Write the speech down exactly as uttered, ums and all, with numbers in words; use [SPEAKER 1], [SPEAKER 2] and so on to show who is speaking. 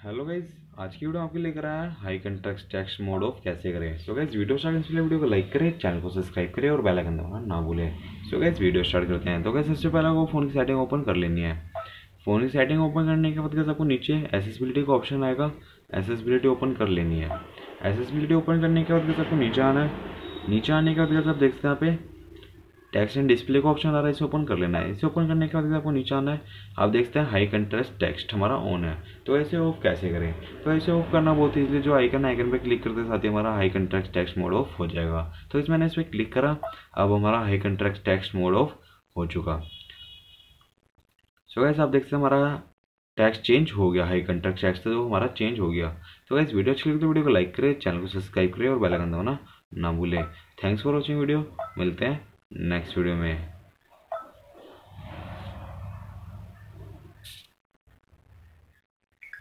[SPEAKER 1] Hello guys, आज की video आपके लेकर आया है high context text mode off कैसे करें। सो गाइज वीडियो स्टार्ट करने से पहले वीडियो को लाइक करें, चैनल को सब्सक्राइब करें और बेल आइकन दबाना ना भूलें। सो गाइज वीडियो स्टार्ट करते हैं। तो गाइज सबसे पहले आपको फ़ोन की सेटिंग ओपन कर लेनी है। फ़ोन की सेटिंग ओपन करने के बाद गाइज आपको नीचे एसेसिबिलिटी का ऑप्शन आएगा, एसेसिबिलिटी ओपन कर लेनी है। एसेसिबिलिटी ओपन करने के बाद गाइज आपको नीचे आना है। नीचे आने के बाद गाइज आप देखते हैं यहाँ पे टेक्स्ट एंड डिस्प्ले का ऑप्शन आ रहा है, इसे ओपन कर लेना है। इसे ओपन करने के बाद आपको नीचे आना है। आप देखते हैं हाई कंट्रास्ट टेक्स्ट हमारा ऑन है। तो ऐसे ऑफ कैसे करें? तो ऐसे ऑफ करना बहुत ईजिली, जो आइकन आइकन पे क्लिक करते साथ ही हमारा high contrast text mode off हो जाएगा। तो इस मैंने इस पर क्लिक करा, अब हमारा high contrast text mode off हो चुका। सो गैस आप देखते हैं हमारा टेक्स्ट चेंज हो गया, हाई कंट्रास्ट टेक्स्ट तो हमारा चेंज हो गया। तो गैस वीडियो अच्छी लगी तो वीडियो को लाइक करें, चैनल को सब्सक्राइब करें और बेल आइकन दबाना ना भूलें। थैंक्स फॉर वॉचिंग वीडियो, मिलते हैं नेक्स्ट वीडियो में।